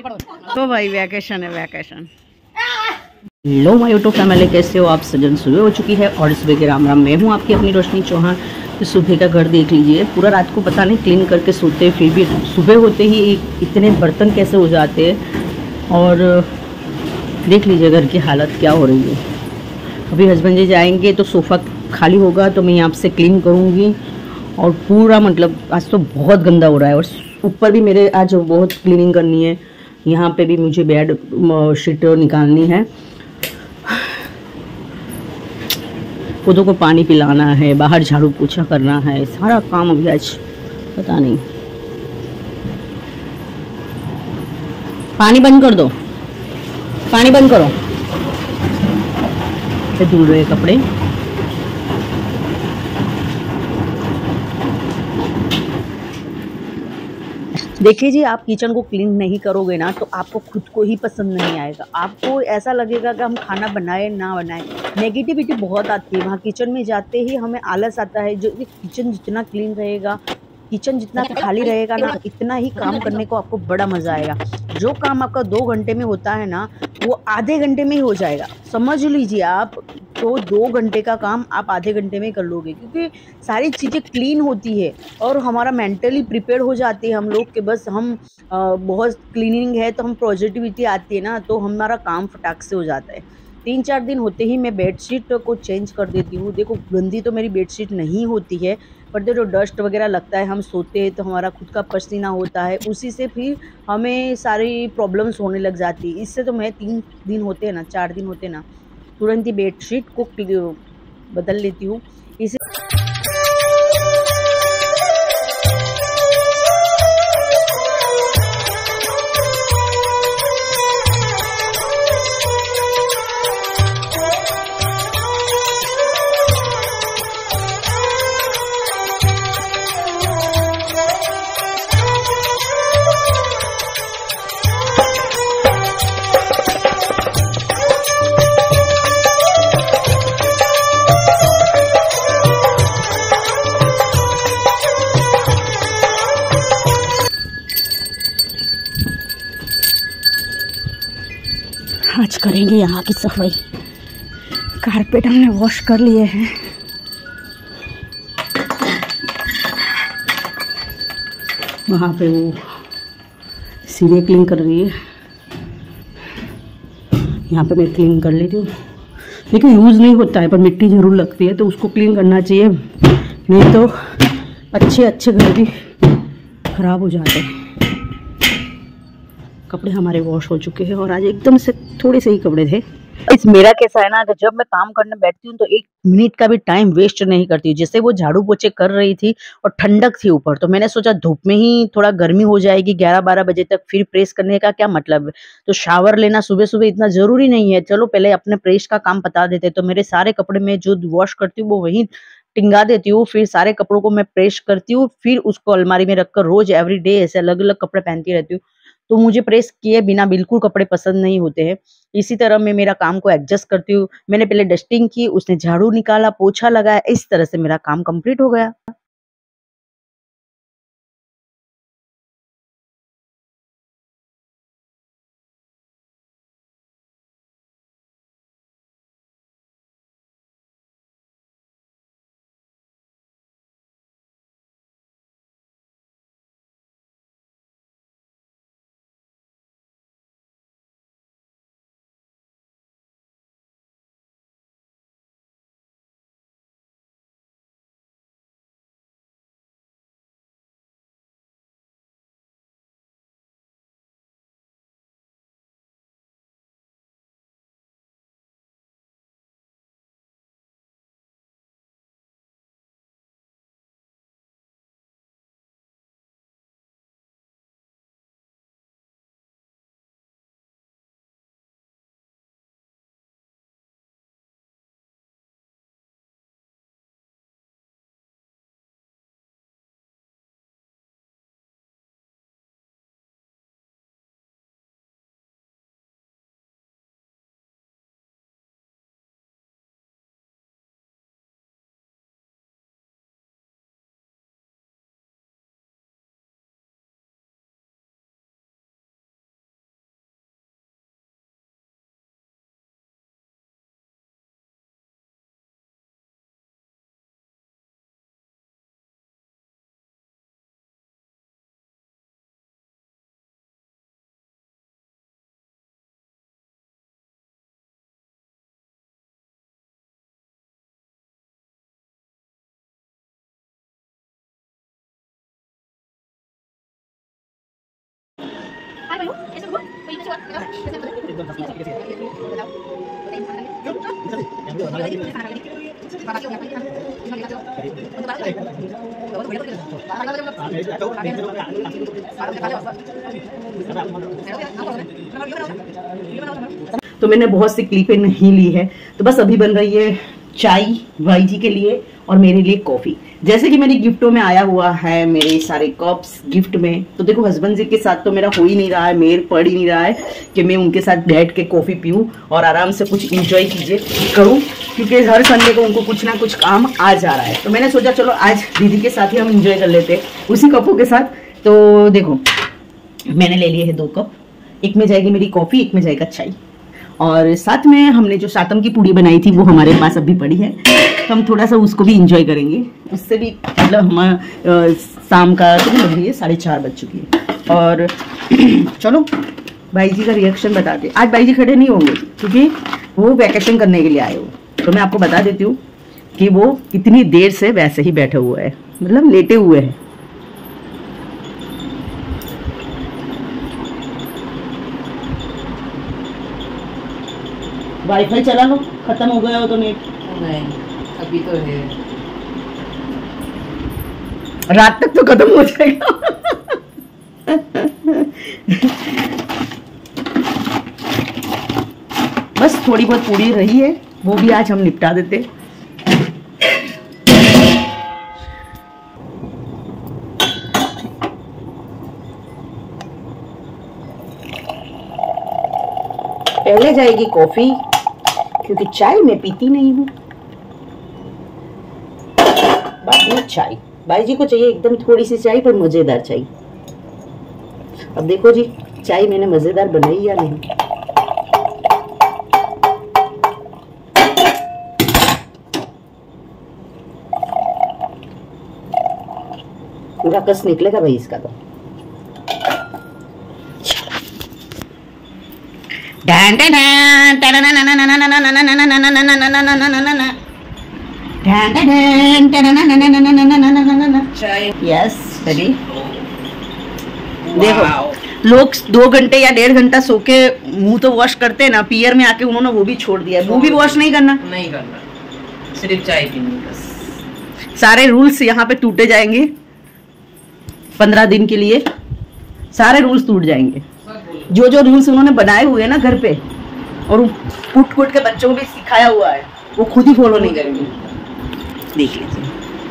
तो भाई वैकेशन है, वैकेशन। लो माय यूट्यूब फैमिली, कैसे हो आप सजन? सुबह हो चुकी है और सुबह के राम राम। मैं हूँ आपकी अपनी रोशनी चौहान। तो सुबह का घर देख लीजिए, पूरा रात को पता नहीं क्लीन करके सोते, फिर भी सुबह होते ही इतने बर्तन कैसे हो जाते हैं। और देख लीजिए घर की हालत क्या हो रही है। अभी हस्बैंड जी जाएंगे तो सोफ़ा खाली होगा तो मैं यहाँ से क्लीन करूँगी। और पूरा मतलब आज तो बहुत गंदा हो रहा है। और ऊपर भी मेरे आज बहुत क्लीनिंग करनी है। यहाँ पे भी मुझे बेड शीट निकालनी है। पौधों को पानी पिलाना है, बाहर झाड़ू पोछा करना है, सारा काम अभी आज पता नहीं। पानी बंद कर दो, पानी बंद करो। धुल रहे कपड़े। देखिए जी, आप किचन को क्लीन नहीं करोगे ना तो आपको खुद को ही पसंद नहीं आएगा। आपको ऐसा लगेगा कि हम खाना बनाए ना बनाए, नेगेटिविटी बहुत आती है। वहाँ किचन में जाते ही हमें आलस आता है। जो किचन जितना क्लीन रहेगा, किचन जितना खाली रहेगा ना, इतना ही काम करने को आपको बड़ा मज़ा आएगा। जो काम आपका 2 घंटे में होता है ना, वो आधे घंटे में ही हो जाएगा। समझ लीजिए आप, तो 2 घंटे का काम आप आधे घंटे में कर लोगे, क्योंकि सारी चीज़ें क्लीन होती है और हमारा मेंटली प्रिपेयर हो जाती है हम लोग के। बस हम बहुत क्लीनिंग है तो हम पॉजिटिविटी आती है ना, तो हमारा काम फटाक से हो जाता है। 3-4 दिन होते ही मैं बेडशीट को चेंज कर देती हूँ। देखो, गंदी तो मेरी बेडशीट नहीं होती है, पर जो डस्ट वगैरह लगता है, हम सोते हैं तो हमारा खुद का पसीना होता है, उसी से फिर हमें सारी प्रॉब्लम्स होने लग जाती है। इससे तो मैं 3 दिन होते हैं ना, 4 दिन होते हैं ना, तुरंत ही बेडशीट को बदल लेती हूँ। इसी आज करेंगे यहाँ की सफाई। कारपेट हमने वॉश कर लिए हैं। वहाँ पे वो सीढ़ी क्लीन कर रही है, यहाँ पे मैं क्लीन कर लेती हूँ। लेकिन यूज़ नहीं होता है, पर मिट्टी ज़रूर लगती है तो उसको क्लीन करना चाहिए, नहीं तो अच्छे अच्छे घर भी खराब हो जाते हैं। कपड़े हमारे वॉश हो चुके हैं और आज एकदम से थोड़े से ही कपड़े थे। इस मेरा कैसा है ना, अगर जब मैं काम करने बैठती हूँ तो 1 मिनट का भी टाइम वेस्ट नहीं करती हूँ। जैसे वो झाड़ू पोछे कर रही थी और ठंडक थी ऊपर, तो मैंने सोचा धूप में ही थोड़ा गर्मी हो जाएगी 11-12 बजे तक, फिर प्रेस करने का क्या मतलब है। तो शावर लेना सुबह-सुबह इतना ज़रूरी नहीं है। चलो पहले अपने प्रेस का काम बता देते। तो मेरे सारे कपड़े मैं जो वॉश करती हूँ वो वहीं टिंगा देती हूँ। फिर सारे कपड़ों को मैं प्रेस करती हूँ, फिर उसको अलमारी में रखकर रोज़ एवरीडे ऐसे अलग-अलग कपड़े पहनती रहती हूँ। तो मुझे प्रेस किए बिना बिल्कुल कपड़े पसंद नहीं होते हैं। इसी तरह मैं मेरा काम को एडजस्ट करती हूँ। मैंने पहले डस्टिंग की, उसने झाड़ू निकाला, पोछा लगाया, इस तरह से मेरा काम कंप्लीट हो गया। तो मैंने बहुत सी क्लिपें नहीं ली है, तो बस अभी बन रही है चाय भाई जी के लिए और मेरे लिए कॉफी। जैसे कि मेरी गिफ्टों में आया हुआ है मेरे सारे कप्स गिफ्ट में, तो देखो हस्बैंड जी के साथ तो मेरा हो ही नहीं रहा है, मेल पड़ ही नहीं रहा है कि मैं उनके साथ बैठ के कॉफी पीऊं और आराम से कुछ इंजॉय करूं, क्योंकि हर संडे को उनको कुछ ना कुछ काम आ जा रहा है। तो मैंने सोचा चलो आज दीदी के साथ ही हम इंजॉय कर लेते हैं उसी कपों के साथ। तो देखो मैंने ले लिए है 2 कप, एक में जाएगी मेरी कॉफी, एक में जाएगा चाय, और साथ में हमने जो सातम की पूड़ी बनाई थी वो हमारे पास अभी पड़ी है, तो हम थोड़ा सा उसको भी इंजॉय करेंगे। उससे भी मतलब हम शाम का तो बज रही है 4:30 बज चुकी है। और चलो भाई जी का रिएक्शन बताते। आज भाई जी खड़े नहीं होंगे क्योंकि वो वैकेशन करने के लिए आए हो, तो मैं आपको बता देती हूँ कि वो कितनी देर से वैसे ही बैठे हुए है, मतलब लेटे हुए हैं। वाईफाई चला लो, खत्म हो गया हो तो नेट। नहीं अभी तो है, रात तक तो खत्म हो जाएगा। बस थोड़ी बहुत पूरी रही है, वो भी आज हम निपटा देते। पहले जाएगी कॉफी क्योंकि चाय मैं पीती नहीं हूँ, बाद में चाय। भाई जी को चाहिए एकदम थोड़ी सी चाय पर मजेदार चाय। अब देखो जी चाय मैंने मजेदार बनाई या नहीं। पूरा कस निकलेगा भाई इसका तो। Yes ready. देखो लोग 2 घंटे या 1.5 घंटा सो के मुंह तो वॉश करते हैं ना, पियर में आके उन्होंने वो भी छोड़ दिया है। मुंह भी वॉश नहीं करना, सिर्फ चाय पीनी बस। सारे रूल्स यहाँ पे टूटे जाएंगे 15 दिन के लिए, सारे रूल्स टूट जाएंगे। जो जो रूल्स उन्होंने बनाए हुए हैं ना घर पे और कुट के बच्चों को भी सिखाया हुआ है, वो खुद ही फॉलो नहीं करेंगे। देख लीजिए।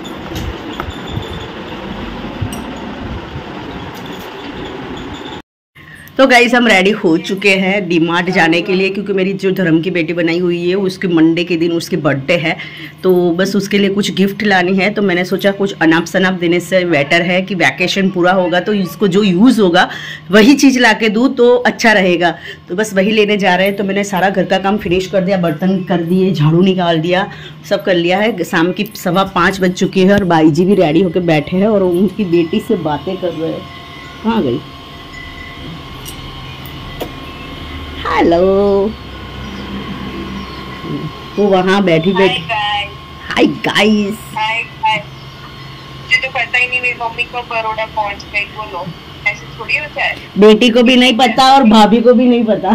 तो गाइस हम रेडी हो चुके हैं डीमार्ट जाने के लिए, क्योंकि मेरी जो धर्म की बेटी बनाई हुई है उसके मंडे के दिन उसकी बर्थडे है, तो बस उसके लिए कुछ गिफ्ट लानी है। तो मैंने सोचा कुछ अनाप शनाप देने से बेटर है कि वैकेशन पूरा होगा तो इसको जो यूज़ होगा वही चीज़ ला के दूँ तो अच्छा रहेगा। तो बस वही लेने जा रहे हैं। तो मैंने सारा घर का काम फिनिश कर दिया, बर्तन कर दिए, झाड़ू निकाल दिया, सब कर लिया है। शाम की 5:15 बज चुकी है और भाई जी भी रेडी होकर बैठे हैं और उनकी बेटी से बातें कर रहे हैं। कहाँ गई? हेलो, वो वहाँ बैठी बैठी। Hi guys. मुझे तो पता ही नहीं मेरी मम्मी को बड़ौदा पहुंच गई। बोलो ऐसे थोड़ी होता है। बेटी को भी नहीं पता और भाभी को भी नहीं पता।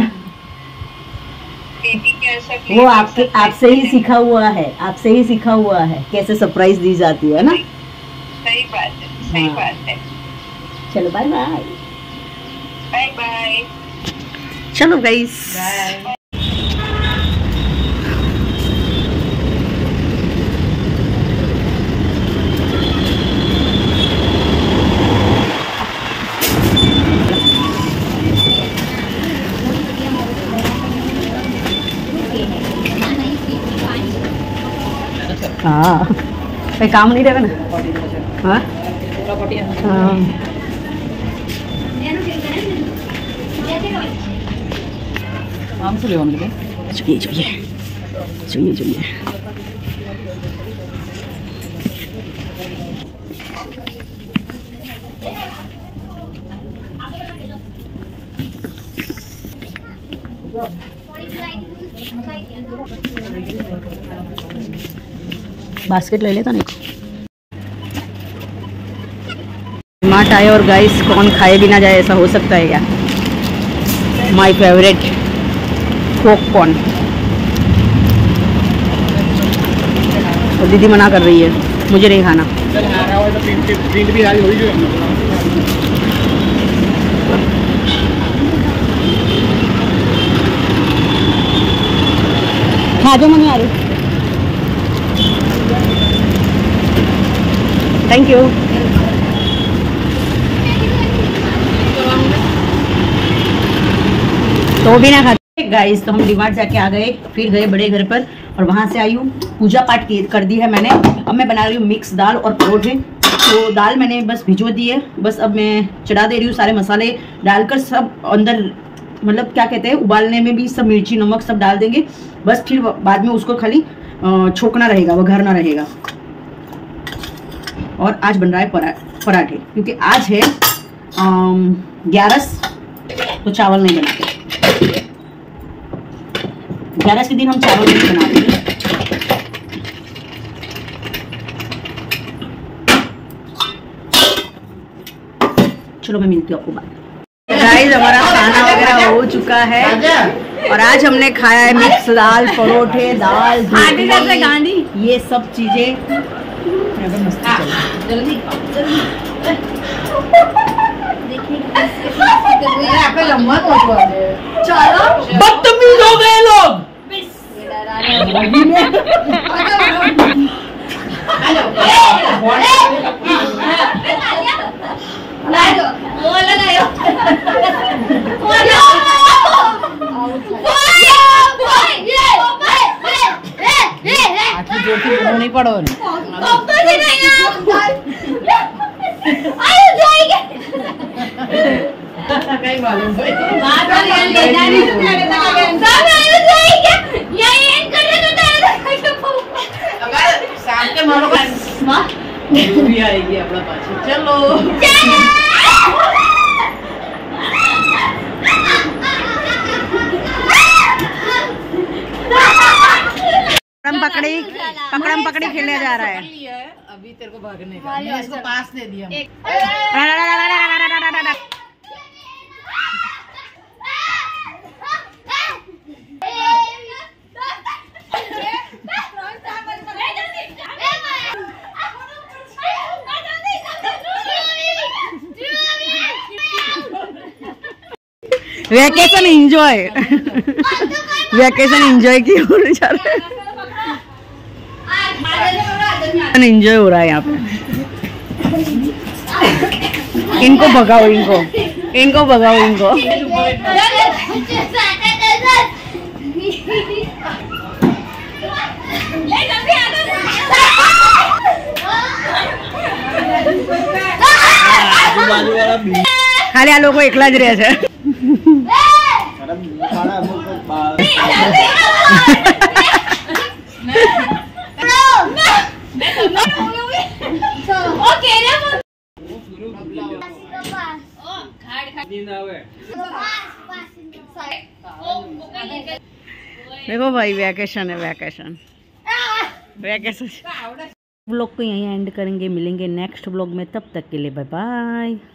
बेटी कैसा वो आपसे ही सीखा हुआ है, आपसे ही सीखा हुआ है कैसे सरप्राइज दी जाती है ना। सही बात है, सही बात है। चलो बाय बाय। Bye bye. चलो गाइस। हाँ कोई काम नहीं रहेगा ना। हाँ हाँ चाहिए। बास्केट ले लेता नहीं। मार्ट आए और गाइस कौन खाए भी ना जाए, ऐसा हो सकता है क्या? My favourite popcorn. और दीदी मना कर रही है, मुझे नहीं खाना। खा जो मनी आ रही। Thank you. तो भी ना खाते गाइस। तो हम डीमार्ट जाके आ गए, फिर गए बड़े घर पर और वहां से आई हूँ, पूजा पाठ कर दी है मैंने। अब मैं बना रही हूँ मिक्स दाल और परोठे। तो दाल मैंने बस भिजो दी है, बस अब मैं चढ़ा दे रही हूँ। सारे मसाले डालकर सब अंदर, मतलब क्या कहते हैं, उबालने में भी सब मिर्ची नमक सब डाल देंगे। बस फिर बाद में उसको खाली छोकना रहेगा, वघारना रहेगा। और आज बन रहा है पराठे, क्योंकि आज है 11, तो चावल नहीं बनाते। 11 के दिन हम चावल नहीं बनाते। चलो मैं मिलती हूँ आपको बाद। गाइस हमारा खाना वगैरह हो चुका है और आज हमने खाया है मिक्स दाल, परोठे, दाल, गांधी, ये सब चीजें। जल्दी बदतमीज हो गए लोग। नहीं पड़ो कहीं मालूम शाम के मारो भी आएगी अपना पास। चलो पकड़म पकड़ी खेलने जा रहा है। अभी तेरे को भागने का, मैंने इसको पास दे दिया। वैकेशन एंजॉय, वैकेशन एंजॉय की हो रही जा रहा है, एंजॉय हो रहा है यहाँ पे। इनको भगाओ, इनको भगाओ, इनको। खाली आ लोग एकला ज रहे छे। देखो भाई वैकेशन है, वैकेशन। व्लॉग को यहीं एंड करेंगे, मिलेंगे नेक्स्ट व्लॉग में, तब तक के लिए बाय बाय।